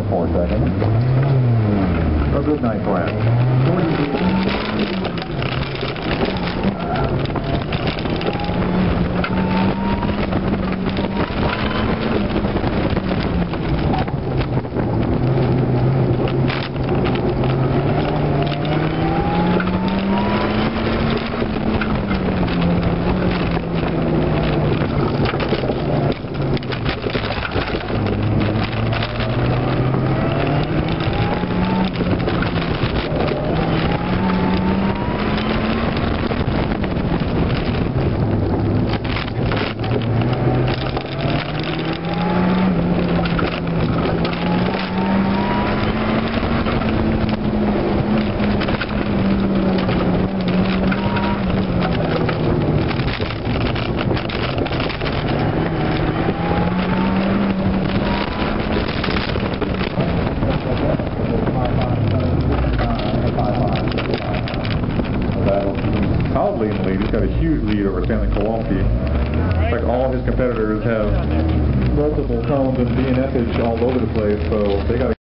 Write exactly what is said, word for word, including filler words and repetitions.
Four seconds. A good night class. Solidly in the lead. He's got a huge lead over Stanley Kowalski. It's like all his competitors have multiple cones and D N F-age all over the place, so they got